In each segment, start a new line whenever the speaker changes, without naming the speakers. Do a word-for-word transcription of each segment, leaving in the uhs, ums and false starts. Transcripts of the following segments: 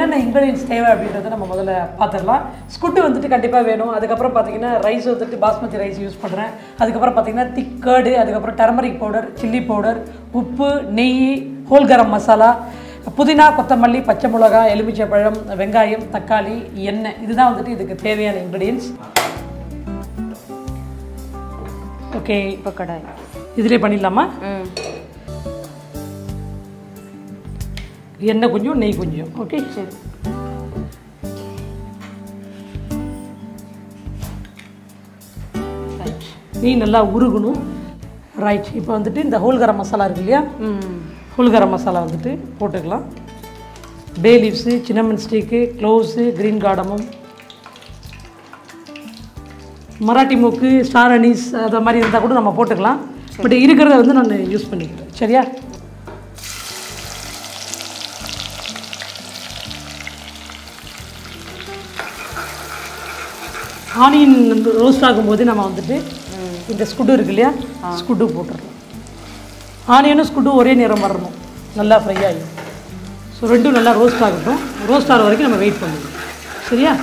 என்னென்ன இன்க்ரீடியன்ஸ் தேவை அப்படின்றத நம்ம முதல்ல பார்த்துடலாம். ஸ்குட்டு வந்துட்டு கண்டிப்பாக வேணும். அதுக்கப்புறம் பார்த்தீங்கன்னா ரைஸ் வந்துட்டு பாஸ்மதி ரைஸ் யூஸ் பண்ணுறேன். அதுக்கப்புறம் பார்த்தீங்கன்னா திக் கர்டு, அதுக்கப்புறம் டர்மரிக் பவுடர், சில்லி பவுடர், உப்பு, நெய், ஹோல் கரம் மசாலா, புதினா, கொத்தமல்லி, பச்சை மிளகாய், எலுமிச்சைப்பழம், வெங்காயம், தக்காளி, எண்ணெய். இதுதான் வந்துட்டு இதுக்கு தேவையான இன்க்ரீடியன்ஸ். ஓகே,
இப்போ கடாய்
இதிலே பண்ணிடலாமா?
ம்
எண்ணெய் கொஞ்சம், நெய் கொஞ்சம். ஓகே,
சரி.
நெய் நல்லா உருகணும். ரைட். இப்போ வந்துட்டு இந்த ஹோல் கரம் மசாலா இருக்கு இல்லையா,
ம்
ஹோல் கரம் மசாலா வந்துட்டு போட்டுக்கலாம். Bay leaves, cinnamon stick, cloves, green cardamom, மராட்டி மூக்கு, ஸ்டார் அனீஸ் அதை மாதிரி இருந்தால் கூட நம்ம போட்டுக்கலாம். பட் இருக்கிறத வந்து நான் யூஸ் பண்ணிக்கிறேன். சரியா? ஆனியன் ரோஸ்ட் ஆகும்போது நம்ம வந்துட்டு இந்த ஸ்குட்டு இருக்கு இல்லையா, ஸ்குட்டு போட்டுடலாம். ஆனியனும் ஸ்குட்டும் ஒரே நிறம் வரணும், நல்லா ஃப்ரை ஆகிடும். ஸோ ரெண்டும் நல்லா ரோஸ்ட் ஆகட்டும். ரோஸ்ட் ஆகிற வரைக்கும் நம்ம வெயிட் பண்ணணும். சரியா?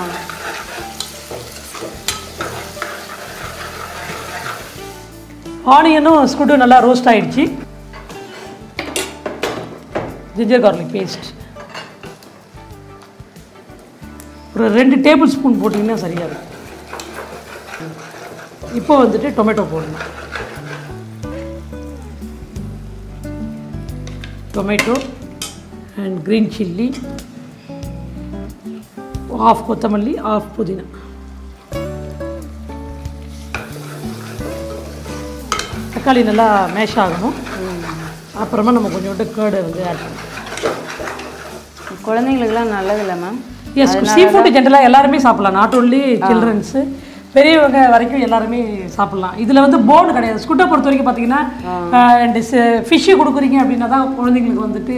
ஆனியனும் ஸ்குட்டும் நல்லா ரோஸ்ட் ஆகிடுச்சு. ஜிஞ்சர் கார்லிக் பேஸ்ட் ஒரு ரெண்டு டேபிள் ஸ்பூன் போட்டிங்கன்னா சரியாக இருக்கும். இப்போ வந்துட்டு டொமேட்டோ போடணும். Tomato and green chilli, half கொத்தமல்லி, ஆஃப் புதினா. தக்காளி நல்லா மேஷ் ஆகணும். அப்புறமா நம்ம கொஞ்சோண்டு கேர்டு வந்து ஆட் பண்ணணும்.
குழந்தைங்களுக்குலாம் நல்லது இல்லை மேம்?
எஸ், சீ ஃபுட்டு ஜென்ரலாக எல்லாருமே சாப்பிட்லாம். நாட் ஓன்லி சில்ட்ரன்ஸு, பெரியவங்க வரைக்கும் எல்லாருமே சாப்பிட்லாம். இதில் வந்து போன் கிடையாது. ஸ்குட்டை பொறுத்த வரைக்கும் பார்த்தீங்கன்னா, அண்ட் ஃபிஷ்ஷு கொடுக்குறீங்க அப்படின்னா தான் குழந்தைங்களுக்கு வந்துட்டு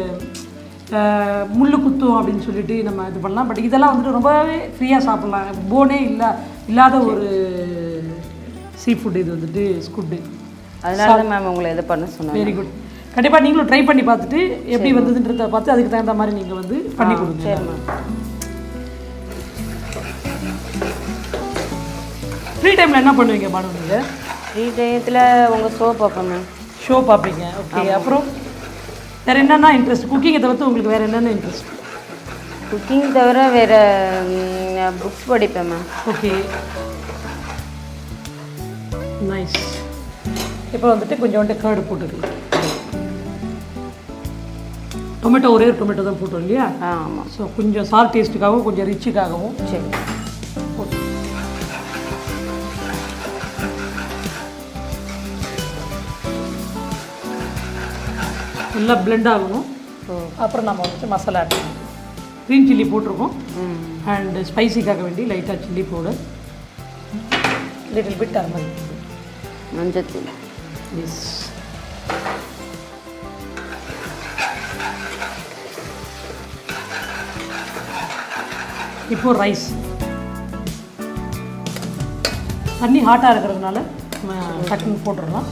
முள் குத்தும் அப்படின்னு சொல்லிட்டு நம்ம இது பண்ணலாம். பட் இதெல்லாம் வந்துட்டு ரொம்பவே ஃப்ரீயாக சாப்பிட்லாம். போனே இல்லை இல்லாத ஒரு சீ ஃபுட் இது வந்துட்டு ஸ்குட்டு.
அதனால தான் மேம் உங்களை எது பண்ண சொன்னேன்.
Very good. கண்டிப்பாக நீங்களும் ட்ரை பண்ணி பார்த்துட்டு எப்படி வந்ததுன்றதை பார்த்து அதுக்கு தகுந்த மாதிரி நீங்கள் வந்து பண்ணி கொடுங்க.
சரி மேம்.
ஃப்ரீ டைமில் என்ன பண்ணுவீங்க பானு நீங்கள்?
ஃப்ரீ டயத்தில் உங்கள் ஷோ பார்ப்பேன் மேம்.
ஷோ பார்ப்பீங்க. ஓகே. அப்புறம் வேறு என்னென்னா இன்ட்ரெஸ்ட்? குக்கிங்கை தவிர்த்து உங்களுக்கு வேறு என்னென்ன இன்ட்ரெஸ்ட்?
குக்கிங் தவிர வேறு புக்ஸ் படிப்பேன் மேம்.
Okay, nice. இப்போ வந்துட்டு கொஞ்சோண்டு கேர்டு போட்டுக்கலாம். டொமேட்டோ ஒரே ஒரு டொமேட்டோ தான் போட்டோம் இல்லையா?
ஆமாம்.
ஸோ கொஞ்சம் சால்ட் டேஸ்ட்டுக்காகவும் கொஞ்சம் ரிச்சுக்காகவும்
சரி
போட்டு நல்லா பிளெண்ட் ஆகணும். அப்புறம் நம்ம வந்துட்டு மசாலா ஆட் பண்ணணும். க்ரீன் சில்லி போட்டிருக்கோம். அண்ட் ஸ்பைசிக்காக வேண்டி லைட்டாக chilli powder, little bit turmeric powder,
மஞ்சத்தூள்.
எஸ். இப்போ ரைஸ். தண்ணி ஹாட்டாக இருக்கிறதுனால டக்குன்னு போட்டுடலாம்.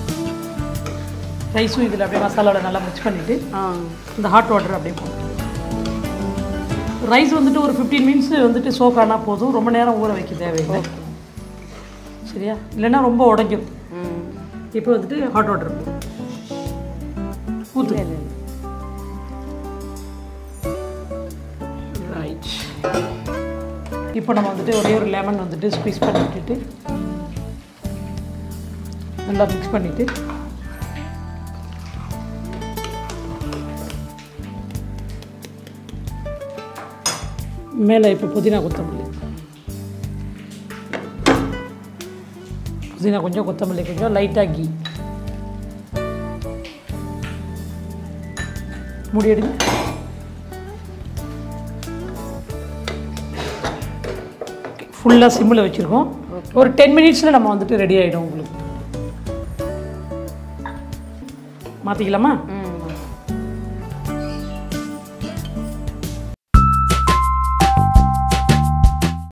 ரைஸும் இதில் அப்படியே மசாலாவோட நல்லா மிக்ஸ் பண்ணிவிட்டு இந்த ஹாட் வாட்டர் அப்படியே போட்டு ரைஸ் வந்துட்டு ஒரு ஃபிஃப்டீன் மினிட்ஸ் வந்துட்டு சோக் ஆனால் போதும். ரொம்ப நேரம் ஊற வைக்க தேவையில்லை. சரியா? இல்லைன்னா ரொம்ப உடைஞ்சிடும். இப்போ வந்துட்டு ஹாட் வாட்டர் ஊற்று. ரைட். இப்போ நம்ம வந்துட்டு ஒரே ஒரு லெமன் வந்துட்டு ஸ்குவீஸ் பண்ணி விட்டுட்டு நல்லா மிக்ஸ் பண்ணிவிட்டு மேலே இப்போ புதினா கொத்தமல்லி, புதினா கொஞ்சம், கொத்தமல்லி கொஞ்சம், லைட்டாக கீ மூடி எடுங்க. ஃபுல்லாக சிம்மில் வச்சுருக்கோம். ஒரு டென் மினிட்ஸில் நம்ம வந்துட்டு ரெடி ஆகிடும். உங்களுக்கு மாற்றிக்கலாமா?